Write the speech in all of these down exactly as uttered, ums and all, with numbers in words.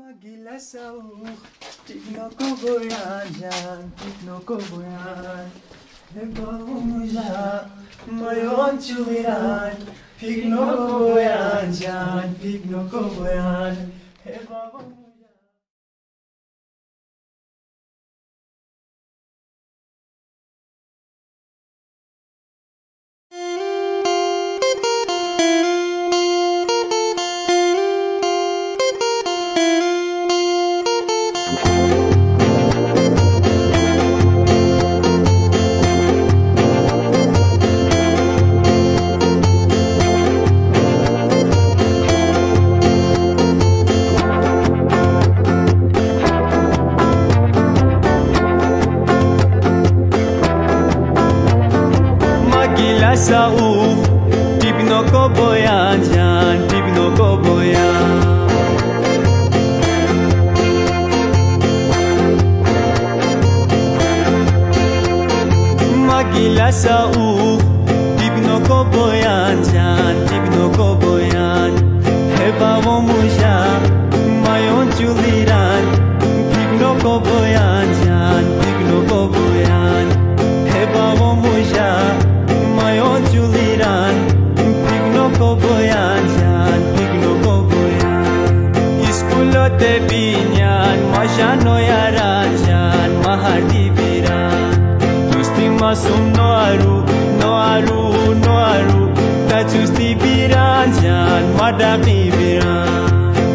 Magila saúl, digno koboyan jan, digno koboyan. Hebamumuja, mayon chuliran, digno koboyan jan, digno koboyan. Hebamumuja. Saúl, digno koboyan jan, digno koboyan. Magila saúl, digno koboyan jan, digno koboyan. Hebamumuja, mayon chuliran, digno koboyan jan, digno koboyan. Hebamumuja, mayon chuliran, digno koboyan jan, digno koboyan. Iskulote binyan, mashano yaran jan, mahadi biran. Tusti masum no aru, no aru, no aru. Ta tusti biran jan, madaki biran.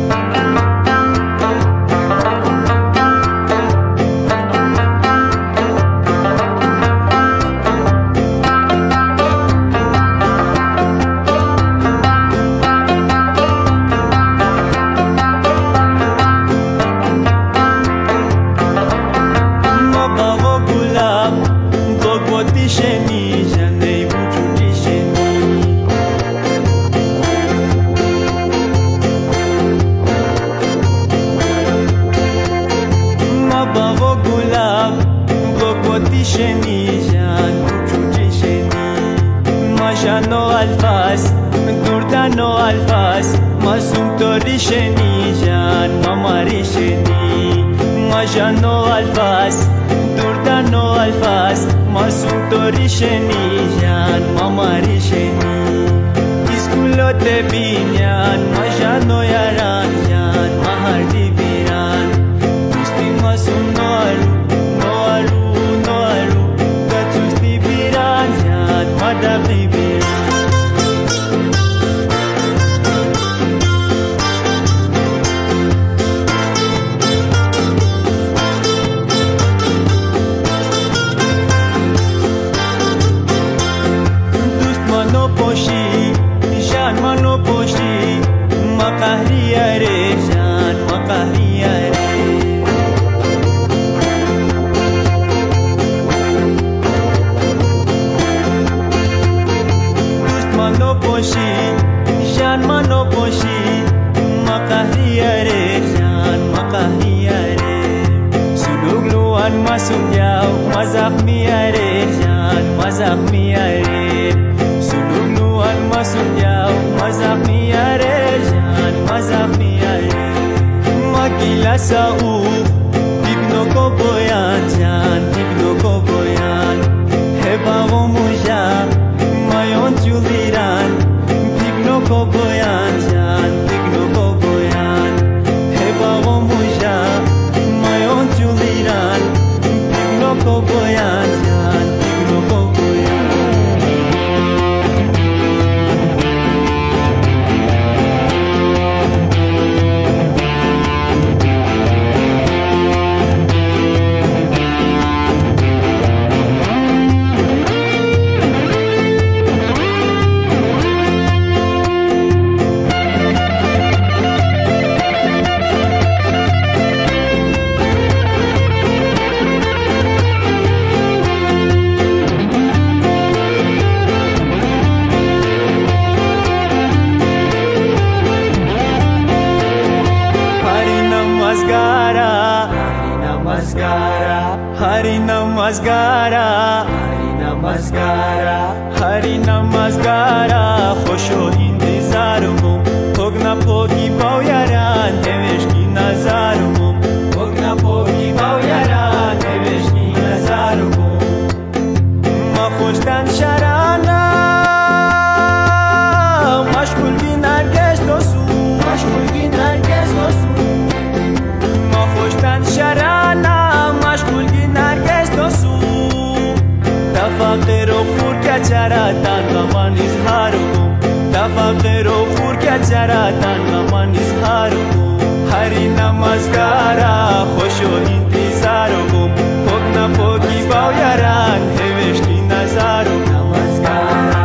Mashano alfas, durdano alfas, masum tori sheni jan, mamari sheni. Mashano alfas, durdano alfas, masum tori sheni jan, mamari sheni. Iskulote binyan, mashano yaran jan, mahardi biran. Tusti masum no aru, no aru, no aru. Tusti biran jan, madaki biran. Makahriare jan, makahriare. Dust mano poshi, jan mano poshi. Makahriare jan, makahriare. Sulugluan masumyau, mazakmiare jan, mazakmiare. Sulugluan masumyau, mazakmiare. Magila saúl, digno koboyan jan, digno koboyan. Hebamumuja, mayon chuliran, digno koboyan jan, digno koboyan. Hebamumuja, mayon chuliran, digno koboyan jan, digno koboyan. Hari Namaskara, Hari Namaskara, Hari Namaskara. Khosho intizar mo, pog na pogi bao yaran, neveshki nazar. جراتان غمان اظهاركم تفقر و خور که جراتان غمان اظهاركم هری نمازگارا خوش و انتظاركم پوک نپوکی باویران هوشتی نظاركم نمازگارا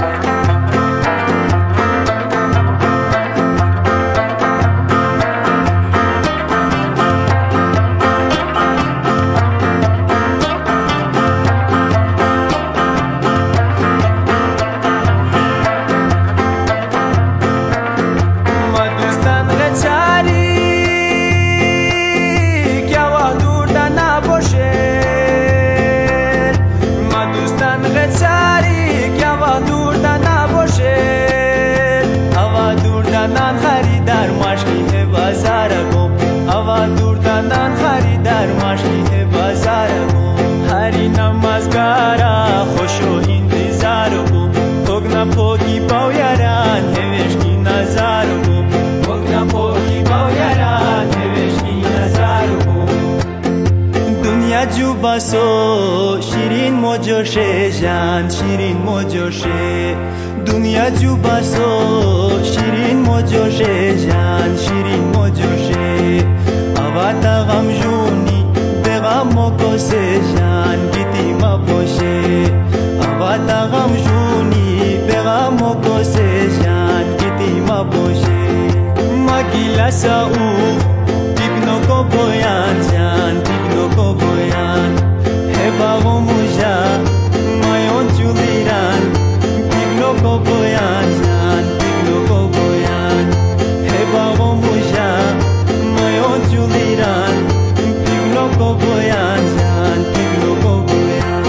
نمازگارا خوش و انتظاركم پوک نپوکی باویران هوشتی نظاركم پوک نپوکی باویران هوشتی نظاركم دنیا جو باسو شیرین موجوشه جان شیرین موجوشه دنیا جو باسو شیرین موجوشه جان شیرین موجوشه آواتا غم جونی غم کوسه جان گیتی ما باشه آواتا غم جونی به غم کوسه جان گیتی ما باشه ما گیلاسا او دیگنو کو بویان جان دیگنو کو بویان هبا و موجا مایون جولیران دیگنو کو بویان جان دیگنو کو بویان هبا و موجا مایون جولیران Go boyan jan tigno go boyan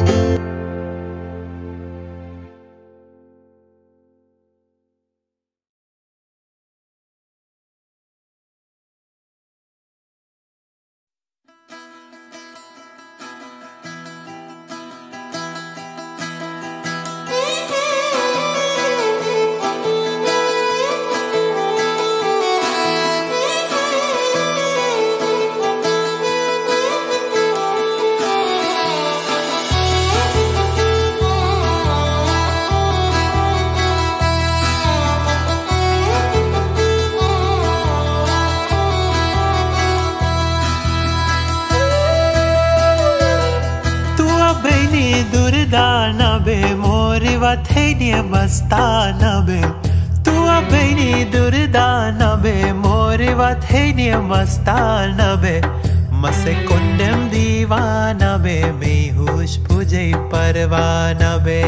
Thenia mastana be tu abeni durdana be moriva thenia mastana be mase kondem diwana be mehush pujai parwana be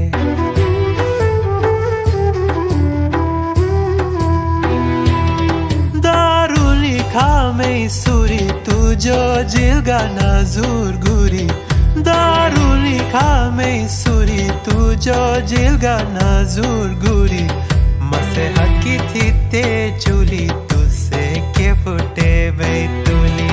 daruli khame suri tu jo jilga nazur guri दारूली खामे सुरी तू जो जिलगा नजूर गुरी मसे हट की थी ते चुली तुझसे के फुटे बैतुली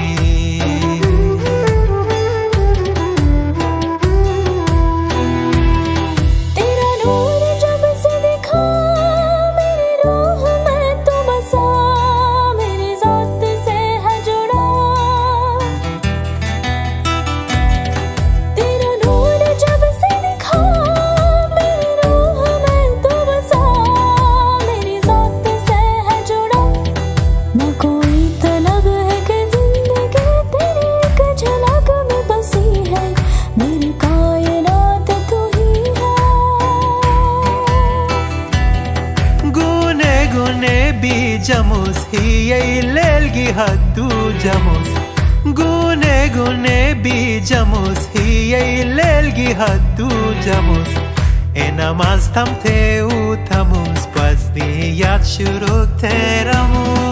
तेरा नूर जब से दिखा मेरी रूह में तो बसा मेरी ज़ात से है जुड़ा जमुस ही यही लेलगी हद्दू जमुस गुने गुने भी जमुस ही यही लेलगी हद्दू जमुस ए नमाज थम थे उ थमुस पस दी याद शुरू थे रमूस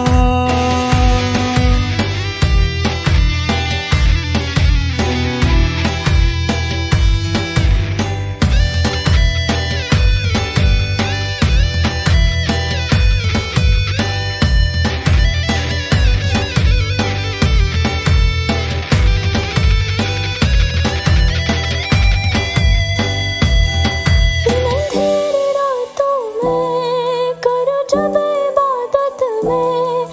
जब इबादत में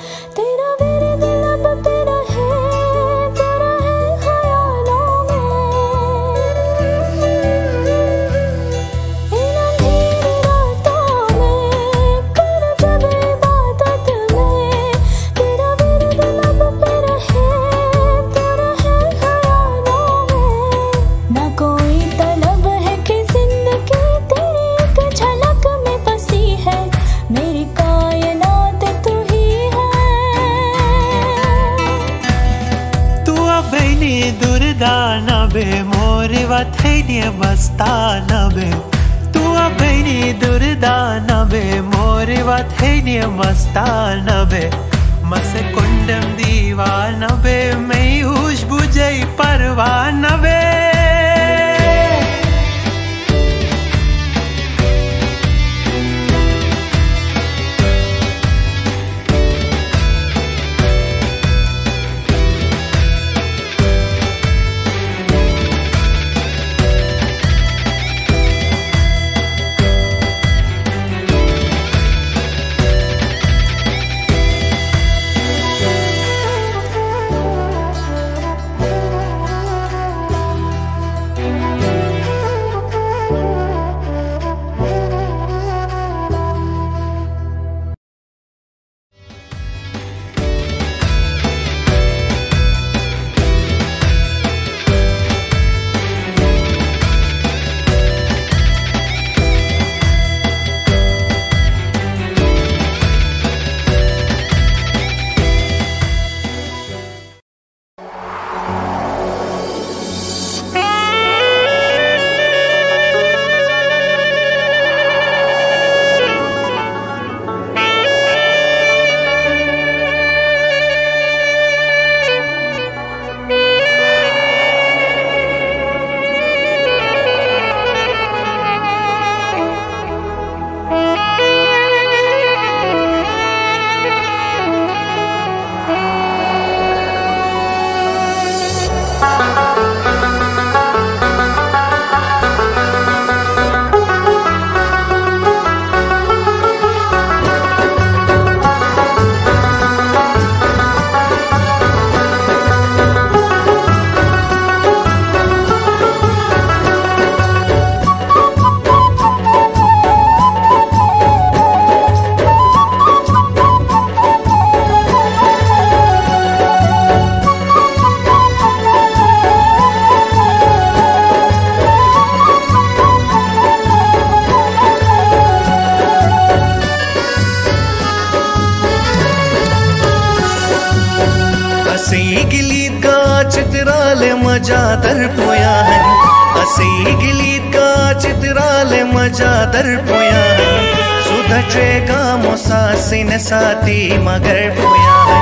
दुर्दा नबे मोरे वथैनी मस्ता नबे तू अबैनी दुर्दा नबे मोरे वथैनी मस्ता नबे मसे कुंडम दीवा नबे मैं हुश बुझै परवा नबे असी गिलीत का चित्राले मजा दर पोया है असी गिलीत का चित्राले मजा दर पोया है सुधट्रेगा मोसासिन साथी मगर पोया है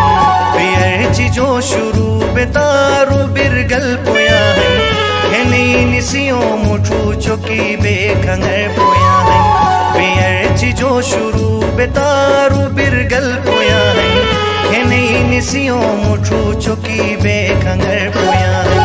पियर चिजो शुरू बेतारू बिरगल पोया है हेनी निसियो मुठू चुकी बेखंगर पोया है पियर चिजो शुरू बेतारू बिरगल पोया है हेनी निसियो मुठू चुकी बेखंगर पोया है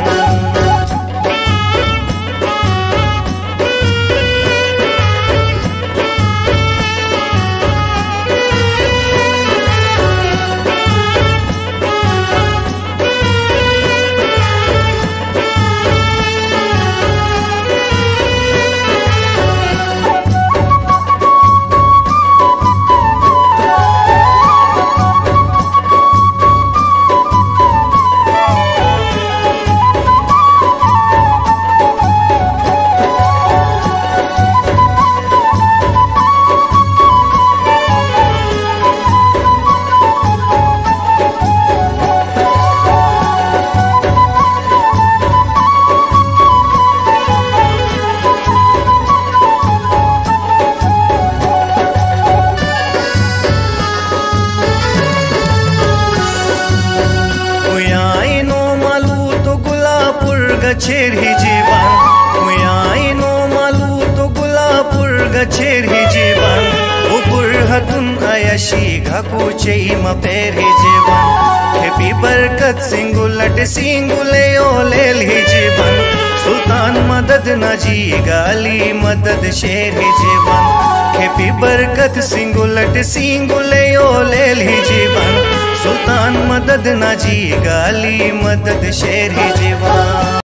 गछेर ही जीवन मुयाई नो मालू तो गुलापुर गछेर ही जीवन उपुर हतुन आयशी घाकू चई मपेर ही जीवन हैप्पी बरकत सिंगुलट सिंगुले ओलेल ही जीवन सुल्तान मदद नजी गाली मदद शेर ही जीवन हैप्पी बरकत सिंगुलट सिंगुले ओलेल ही जीवन सुल्तान मदद नजी गाली मदद शेर ही जीवन।